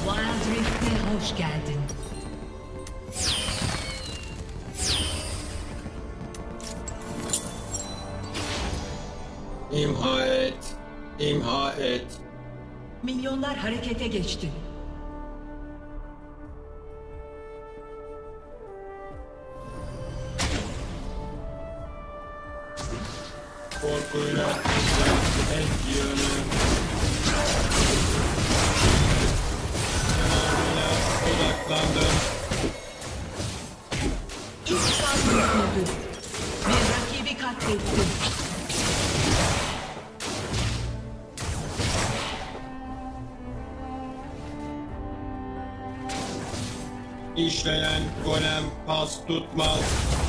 Wild Rift'e hoş geldin. İmha et. İmha et. Milyonlar harekete geçti. Korkuyla et yığını. Kenarına odaklandım. İntikam yapıldı. Bir rakibi katletti. İşleyen golem pas tutmaz.